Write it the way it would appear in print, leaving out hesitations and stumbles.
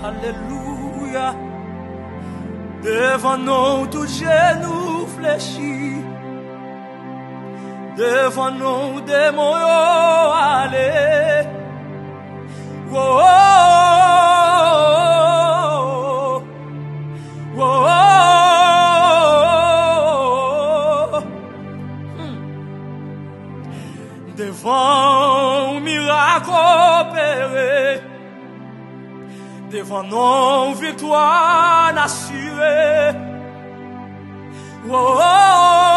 Alléluia. Devant nous, tout genou fléchis. Devant nous, démons aller. Oh, oh, oh, oh, oh. Devant un miracle opéré, devant nos victoires assurées. Oh, oh, oh.